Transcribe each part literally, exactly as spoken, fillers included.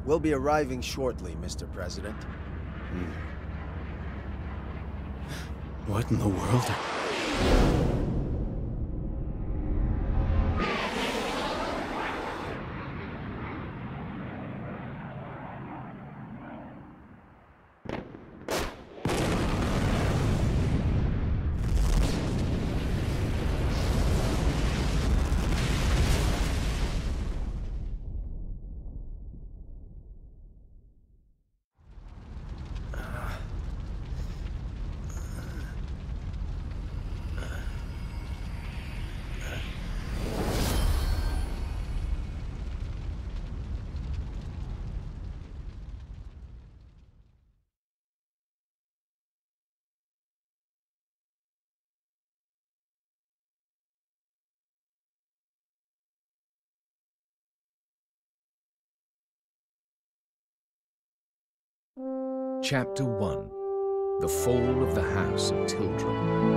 We'll be arriving shortly, Mister President. Hmm. What in the world? Chapter one. The Fall of the House of Tildrum.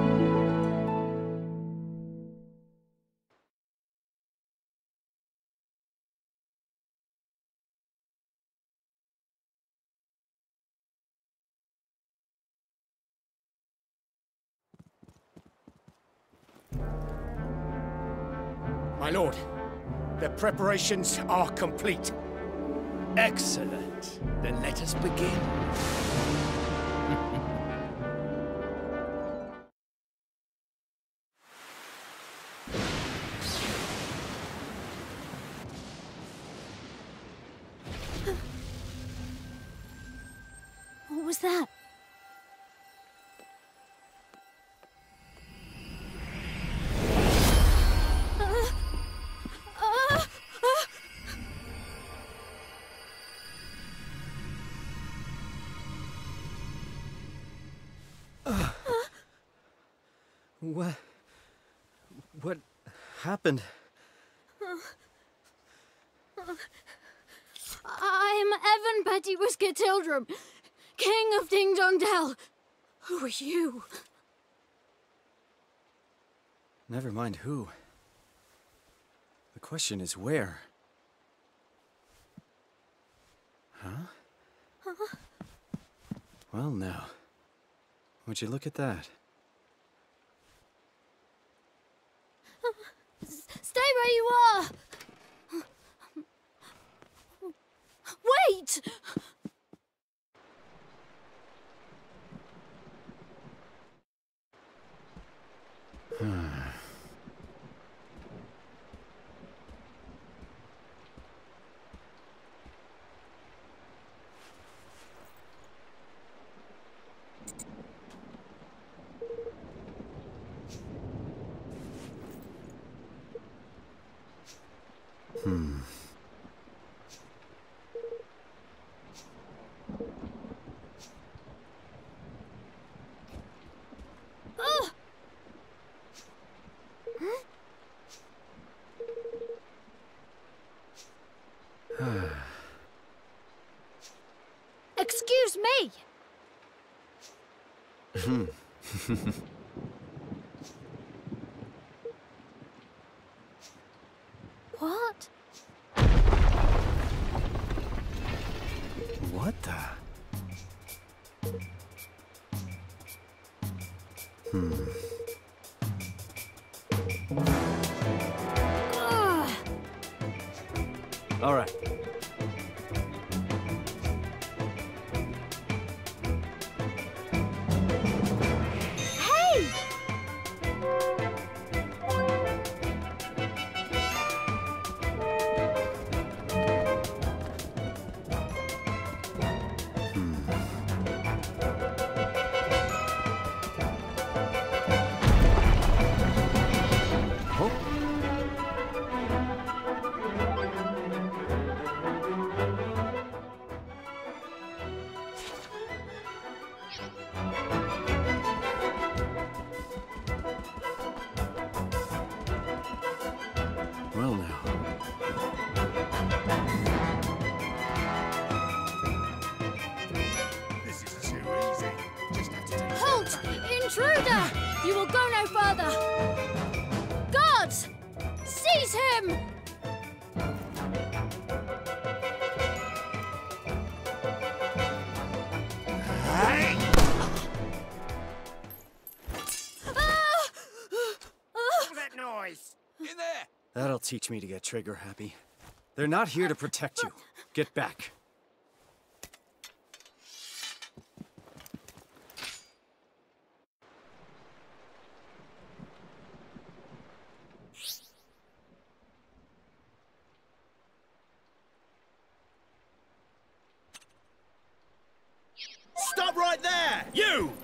My lord, the preparations are complete. Excellent. Then let us begin. What was that? What? What happened? I'm Evan Petty Whisker Tildrum, King of Ding Dong Dell. Who are you? Never mind who. The question is where? Huh? Huh? Well, now. Would you look at that? Stay where you are! Wait! Hmm. Oh. Excuse me. What? What the? Hmm. Ugh. All right. Hey! teach me to get trigger happy. They're not here to protect you. Get back. Stop right there! You!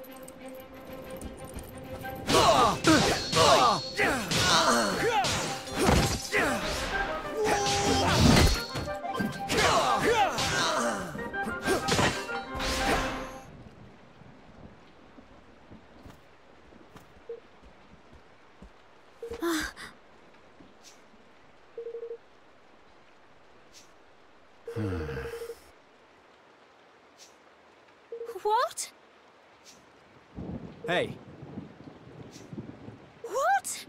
What? Hey. What?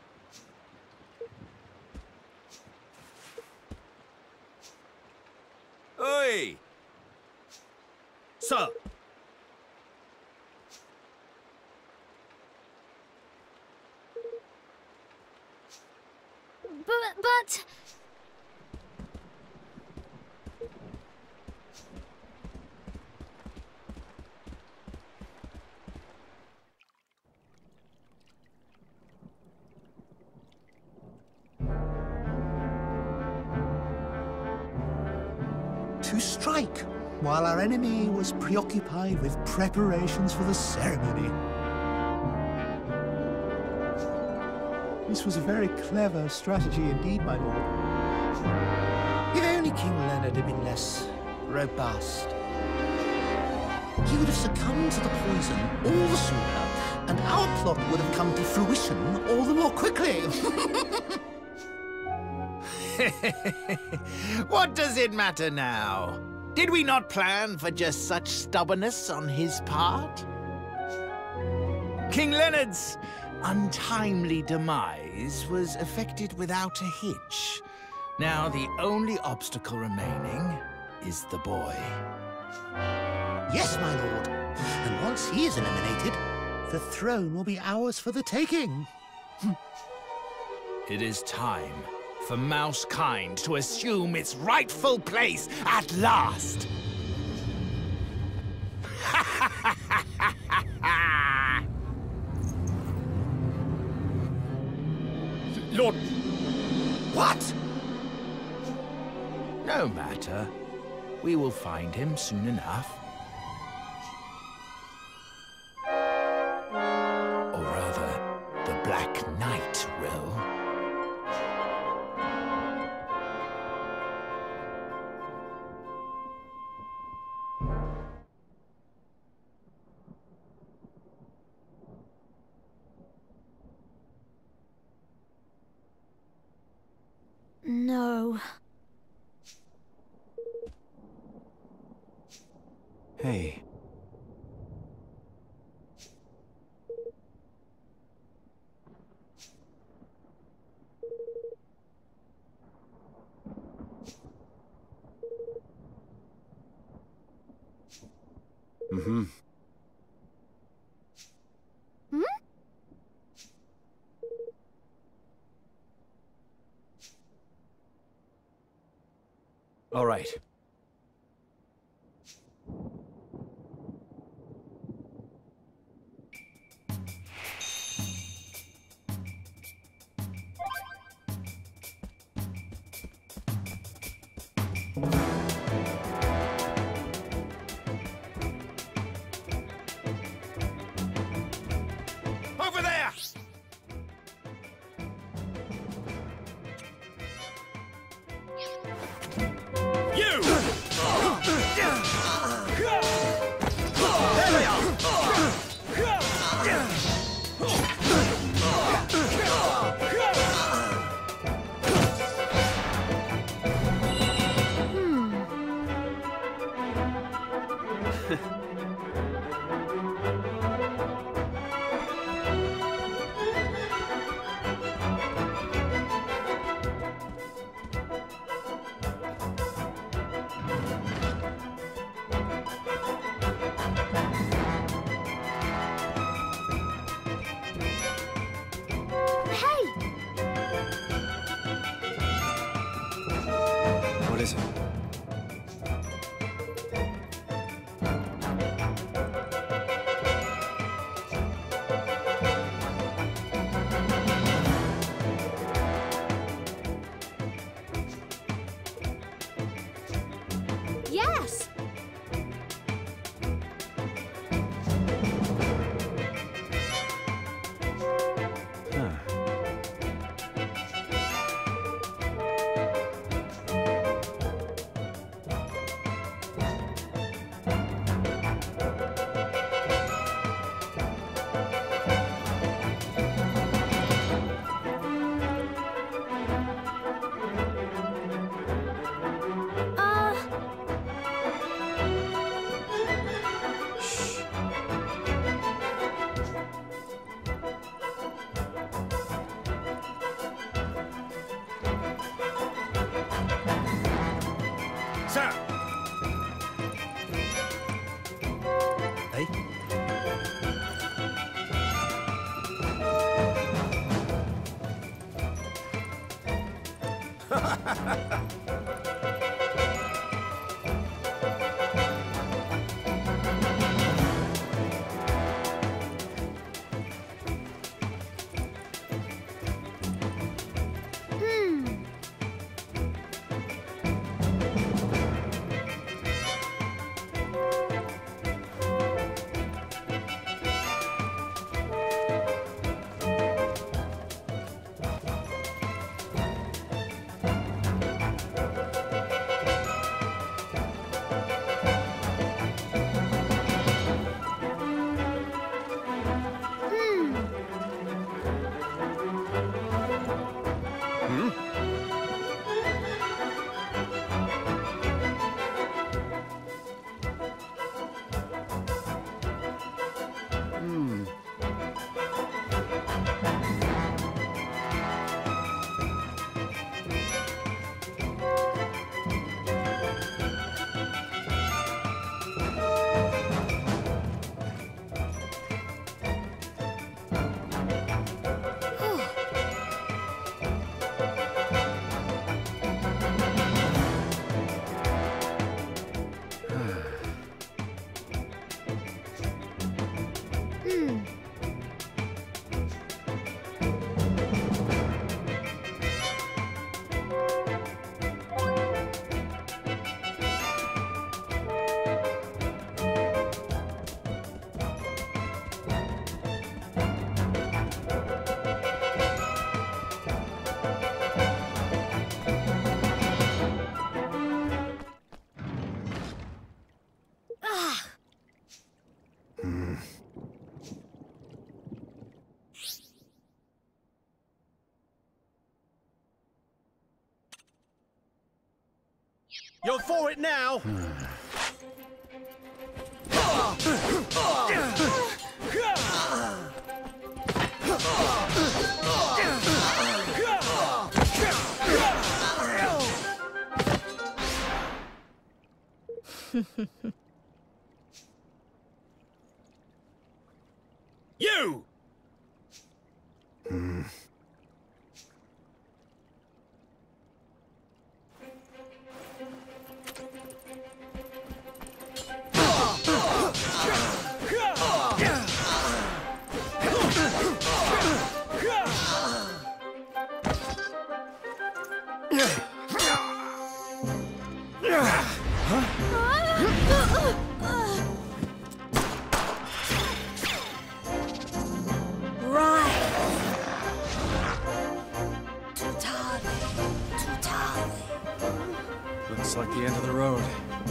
Oi! Sir! But, but... To strike, while our enemy was preoccupied with preparations for the ceremony. This was a very clever strategy indeed, my lord. If only King Leonard had been less robust, he would have succumbed to the poison all the sooner, and our plot would have come to fruition all the more quickly. What does it matter now? Did we not plan for just such stubbornness on his part? King Leonard's untimely demise was effected without a hitch. Now the only obstacle remaining is the boy. Yes, my lord. And once he is eliminated, the throne will be ours for the taking. It is time for Mousekind to assume its rightful place at last. Lord... What? No matter. We will find him soon enough. Or rather, the Black Knight will. No. Hey. Mm-hmm. Hmm? All right. Over there! You! There they are! Hey! You're for it now! You! Looks like the end of the road.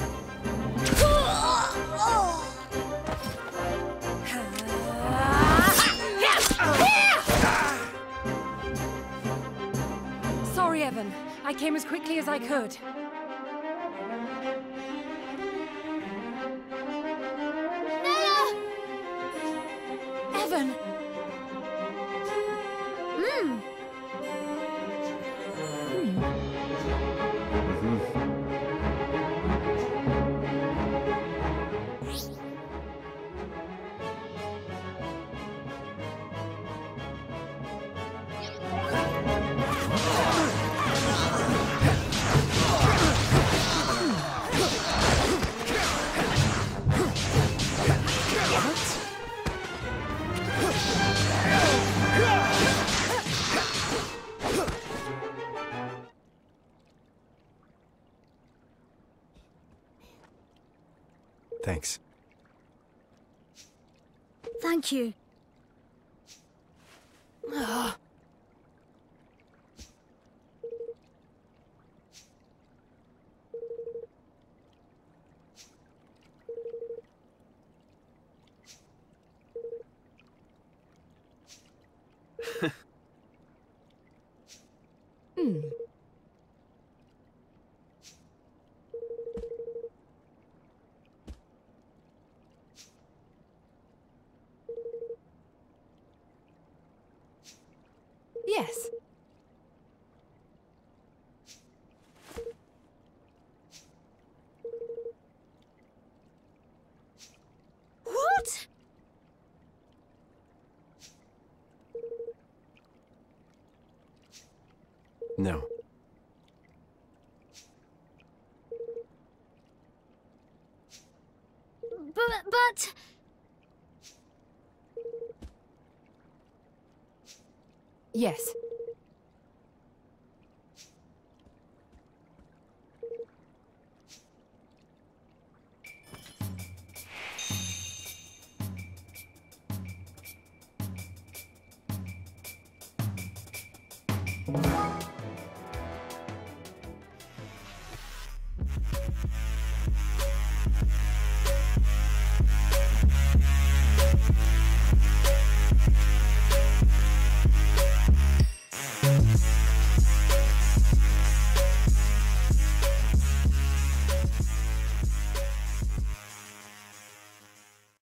Sorry, Evan. I came as quickly as I could. Nella! Evan! Hmm. Thanks. Thank you. Hmm. Yes. What? No. but... Yes. Uh,